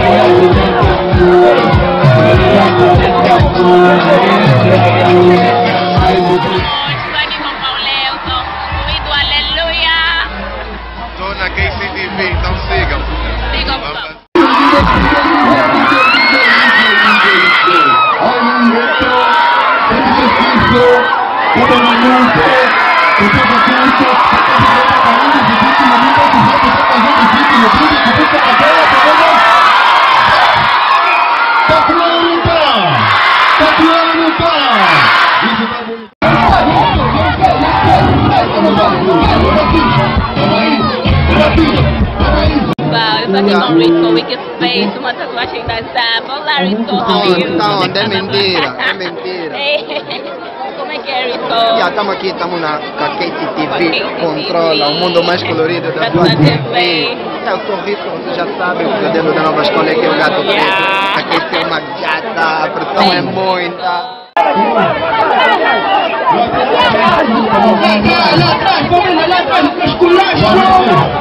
Tô na KCTV, então sigam. Eu tô aqui com o Rico, que fez uma tatuagem da Zaba. Olá, Rico, how are you? Tá onde? É mentira, é mentira. Como é que é, Rico? Estamos aqui, estamos na KTTV, controla o mundo mais colorido da tua TV. Eu sou Rico, você já sabe, o modelo da nova escola é que é o gato preto. Aqui tem uma gata, a pressão é muita. Lá atrás, vamos lá atrás, esculacho!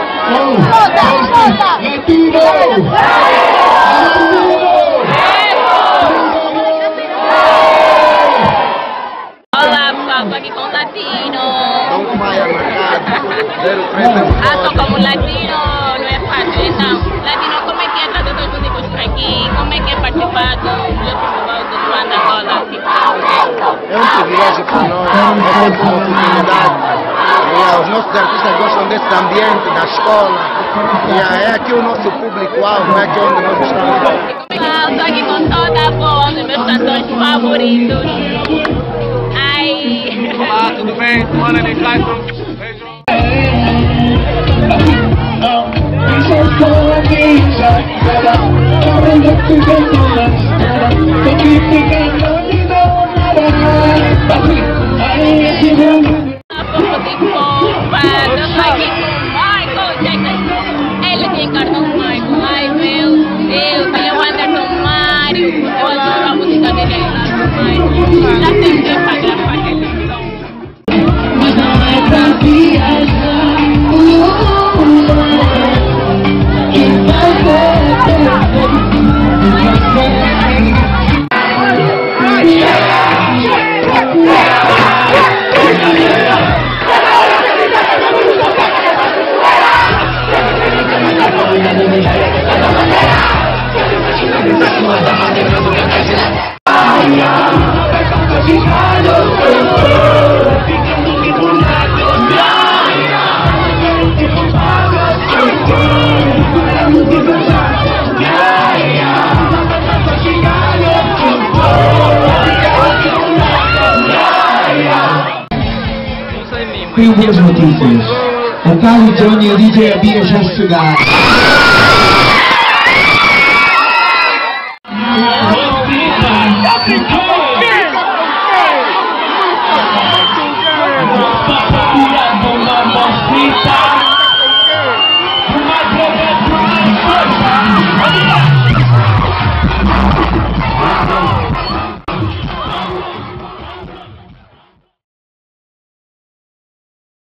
Olá, pessoal, tô aqui com o Latino. Não vai marcado, 03. Tô como Latino, não é fácil. Então, Latino, como é que é trazer os músicos por aqui? Como é que é participar do festival do Luanda Angola? É um privilégio para nós, é uma oportunidade. Os nossos artistas gostam desse ambiente da escola. É aqui o nosso público-alvo, é aqui onde nós estamos. Estou aqui com toda a boa, os meus cantores favoritos. Ai! Olá, tudo bem? Mano, ele cai Ele que encarnou o Michael. Ai meu Deus, ele é o Anderson Mário. Eu adoro a música dele, ele é o Michael. Já tentei pra gravar aquele som. Mas não é pra viajar. Quem vai Tenho boas notícias. O Carlos Johnny e o DJ Abia já chegaram.